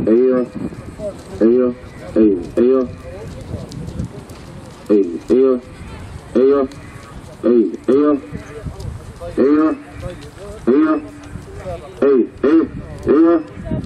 ايوه ايوه ايوه ايوه ايوه ايوه ايوه ايوه ايوه ايوه ايوه ايوه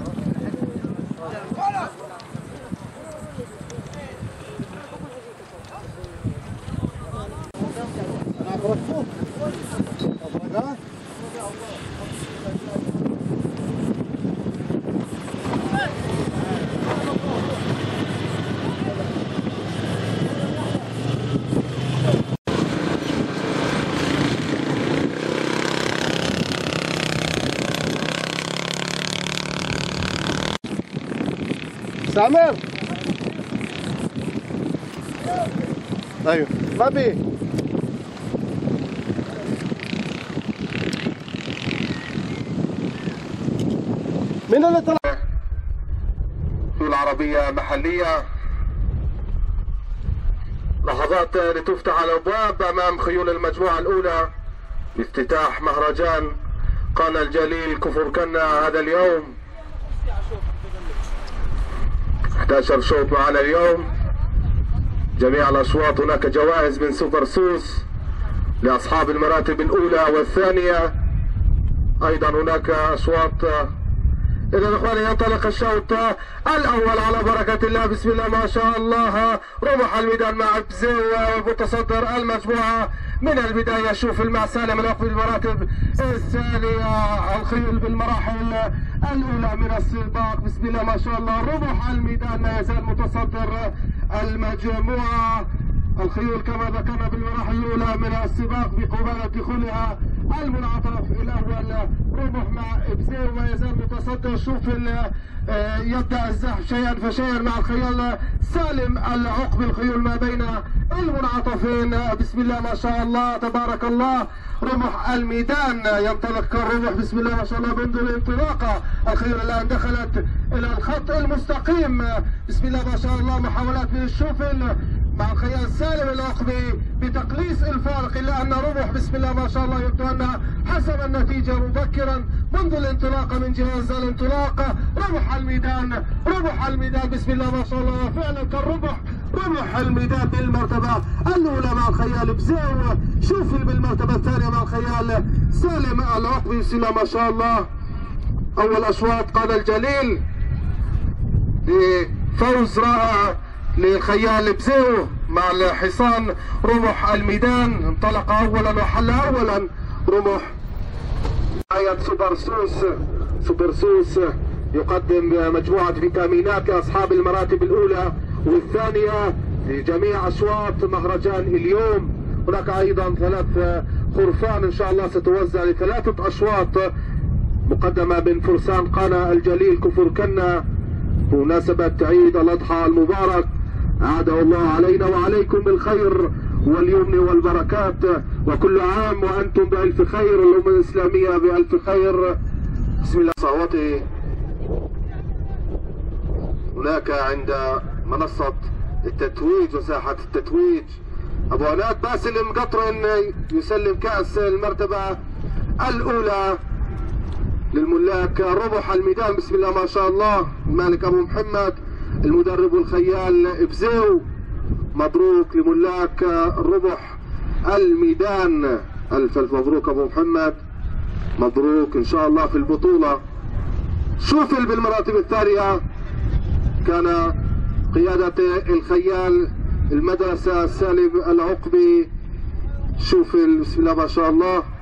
سامر ايوه ما بي من اللي طلع في العربية محلية. لحظات لتفتح الابواب امام خيول المجموعة الاولى بافتتاح مهرجان قانا الجليل كفركنا هذا اليوم. 11 شوط معنا اليوم، جميع الاشواط هناك جوائز من سوبر سوس لاصحاب المراتب الاولى والثانية، ايضا هناك اشواط. اذا اخواني ينطلق الشوط الاول على بركة الله، بسم الله ما شاء الله. رمح الميدان مع بزو متصدر المجموعة من البداية. شوفل مع سالم الوقف بالمراتب الثانية، الخيل بالمراحل الأولى من السباق، بسم الله ما شاء الله. رمح الميدان ما يزال متصدر المجموعة. الخيول كما ذكرنا بالمراحل الأولى من السباق بقبالة دخولها المنعطف الأول. رمح مع بزيو ما يزال متصدر. شوفل يبدأ الزحف شيئا فشيئا مع الخيال سالم العقب. الخيول ما بين المنعطفين، بسم الله ما شاء الله تبارك الله. رمح الميدان ينطلق الرمح بسم الله ما شاء الله منذ الانطلاقة. الخيول الآن دخلت إلى الخط المستقيم، بسم الله ما شاء الله. محاولات من الشوفل مع الخيال سالم العقبي بتقليص الفارق، الا ان رمح بسم الله ما شاء الله يبدو انها حسب النتيجه مبكرا منذ الانطلاقه من جهاز الانطلاق. رمح الميدان، رمح الميدان بسم الله ما شاء الله فعلا كالرمح. رمح الميدان بالمرتبه الاولى مع الخيال بزيو. شوفل بالمرتبه الثانيه مع الخيال سالم العقبي بسم الله ما شاء الله. اول اشواط قانا الجليل بفوز رائع للخيال بزيو مع الحصان رمح الميدان. انطلق اولا وحل اولا رمح. آية سوبر سوس. سوبر سوس يقدم مجموعة فيتامينات لاصحاب المراتب الاولى والثانية لجميع اشواط مهرجان اليوم. هناك ايضا 3 خرفان ان شاء الله ستوزع ل3 اشواط مقدمة من فرسان قانا الجليل كفركنا بمناسبة عيد الاضحى المبارك. أعاده الله علينا وعليكم بالخير واليمن والبركات، وكل عام وأنتم بألف خير، الأمة الإسلامية بألف خير. بسم الله. صوتي هناك عند منصة التتويج وساحة التتويج أبو عناد باسل مقطرن يسلم كأس المرتبة الأولى للملاك رمح الميدان، بسم الله ما شاء الله. المالك أبو محمد، المدرب الخيال بزيو. مبروك لملاك رمح الميدان، ألف ألف مبروك أبو محمد، مبروك إن شاء الله في البطولة. شوفل بالمراتب الثانية كان قيادة الخيال المدرسة سالم العقبي. شوفل بسم الله ما شاء الله.